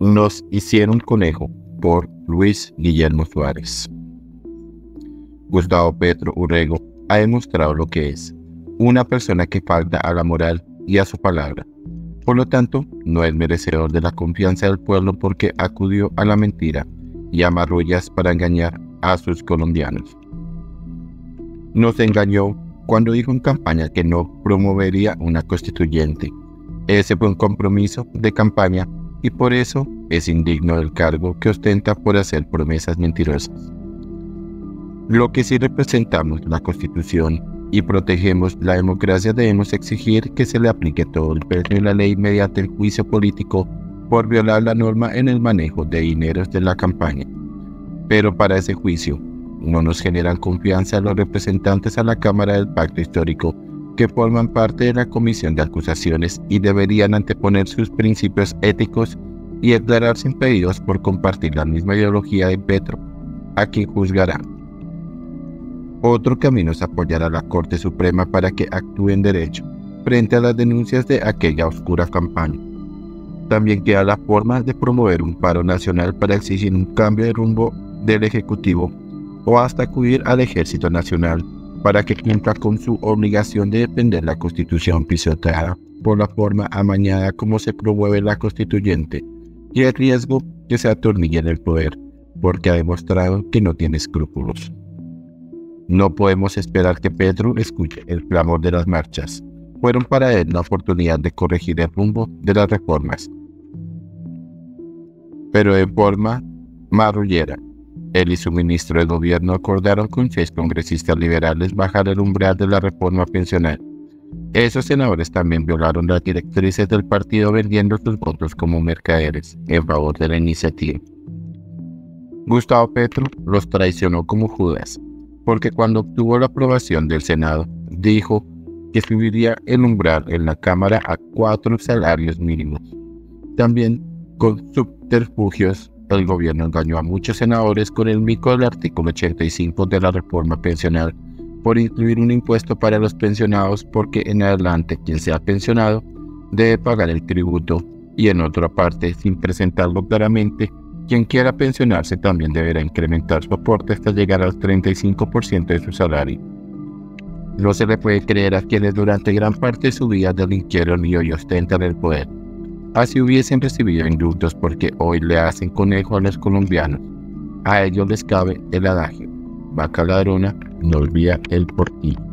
Nos hicieron conejo, por Luis Guillermo Suárez. Gustavo Petro Urrego ha demostrado lo que es una persona que falta a la moral y a su palabra. Por lo tanto, no es merecedor de la confianza del pueblo porque acudió a la mentira y a marrullas para engañar a sus colombianos. Nos engañó cuando dijo en campaña que no promovería una constituyente. Ese fue un compromiso de campaña y por eso es indigno del cargo que ostenta por hacer promesas mentirosas. Lo que sí representamos la Constitución y protegemos la democracia, debemos exigir que se le aplique todo el peso de la ley mediante el juicio político por violar la norma en el manejo de dineros de la campaña. Pero para ese juicio no nos generan confianza los representantes a la Cámara del Pacto Histórico que forman parte de la Comisión de Acusaciones y deberían anteponer sus principios éticos y declararse impedidos por compartir la misma ideología de Petro, a quien juzgará. Otro camino es apoyar a la Corte Suprema para que actúe en derecho frente a las denuncias de aquella oscura campaña. También queda la forma de promover un paro nacional para exigir un cambio de rumbo del Ejecutivo o hasta acudir al Ejército Nacional para que cumpla con su obligación de defender la Constitución pisoteada por la forma amañada como se promueve la constituyente y el riesgo que se atornille en el poder, porque ha demostrado que no tiene escrúpulos. No podemos esperar que Petro escuche el clamor de las marchas. Fueron para él la oportunidad de corregir el rumbo de las reformas, pero de forma marrullera. Él y su ministro de gobierno acordaron con 6 congresistas liberales bajar el umbral de la reforma pensional. Esos senadores también violaron las directrices del partido vendiendo sus votos como mercaderes en favor de la iniciativa. Gustavo Petro los traicionó como Judas, porque cuando obtuvo la aprobación del Senado, dijo que subiría el umbral en la Cámara a 4 salarios mínimos. También, con subterfugios, el gobierno engañó a muchos senadores con el mico del artículo 85 de la reforma pensional por incluir un impuesto para los pensionados, porque en adelante quien sea pensionado debe pagar el tributo y en otra parte, sin presentarlo claramente, quien quiera pensionarse también deberá incrementar su aporte hasta llegar al 35% de su salario. No se le puede creer a quienes durante gran parte de su vida delinquieron y hoy ostentan el poder. Así hubiesen recibido indultos porque hoy le hacen conejo a los colombianos. A ellos les cabe el adagio: vaca ladrona no olvida el portillo.